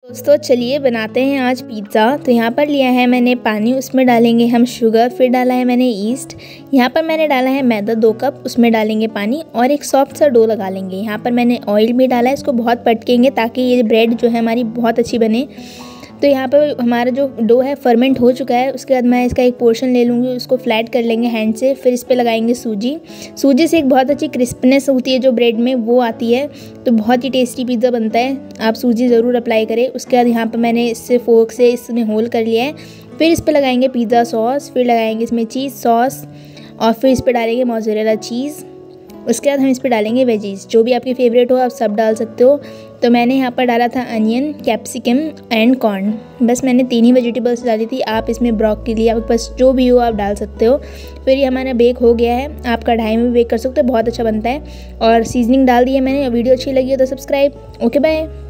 दोस्तों चलिए बनाते हैं आज पिज़्ज़ा। तो यहाँ पर लिया है मैंने पानी, उसमें डालेंगे हम शुगर, फिर डाला है मैंने ईस्ट। यहाँ पर मैंने डाला है मैदा 2 कप, उसमें डालेंगे पानी और एक सॉफ्ट सा डो लगा लेंगे। यहाँ पर मैंने ऑयल भी डाला है, इसको बहुत पटकेंगे ताकि ये ब्रेड जो है हमारी बहुत अच्छी बने। तो यहाँ पर हमारा जो डो है फर्मेंट हो चुका है। उसके बाद मैं इसका एक पोर्शन ले लूँगी, उसको फ्लैट कर लेंगे हैंड से। फिर इस पर लगाएंगे सूजी। सूजी से एक बहुत अच्छी क्रिस्पनेस होती है जो ब्रेड में, वो आती है, तो बहुत ही टेस्टी पिज़्ज़ा बनता है। आप सूजी ज़रूर अप्लाई करें। उसके बाद यहाँ पर मैंने इससे फोर्क से इसमें होल कर लिया है। फिर इस पर लगाएंगे पिज़्ज़ा सॉस, फिर लगाएंगे इसमें चीज़ सॉस और फिर इस पर डालेंगे मोज़रेला चीज़। उसके बाद हम इस पर डालेंगे वेजीज, जो भी आपके फेवरेट हो आप सब डाल सकते हो। तो मैंने यहाँ पर डाला था अनियन, कैप्सिकम एंड कॉर्न। बस मैंने 3 ही वेजिटेबल्स डाली थी। आप इसमें ब्रोकली, आपके पास जो भी हो आप डाल सकते हो। फिर ये हमारा बेक हो गया है। आप कढ़ाई में भी बेक कर सकते हो, बहुत अच्छा बनता है। और सीजनिंग डाल दी है मैंने। वीडियो अच्छी लगी हो तो सब्सक्राइब। Okay bye.